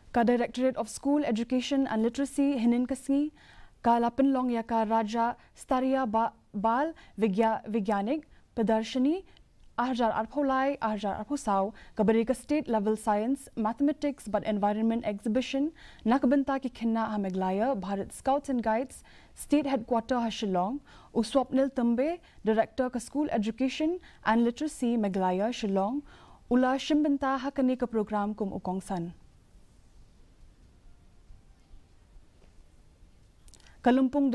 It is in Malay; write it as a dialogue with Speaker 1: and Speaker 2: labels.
Speaker 1: Ka Directorate of School Education and Literacy hinin kasngi ka la Pynlong ya ka Rajya Stariya Bal Vaigyanik Pradasrshani ahjar arpholai ahjar arphosau kabari ka state level science mathematics but environment exhibition nakbanta ki khinna hameglaya Bharat Scouts and Guides state headquarter ha Shillong u Swapnil Tambe director ka school education and literacy meglaya Shillong ula shimbanta hakani ka program kum ukongsan Kalumpong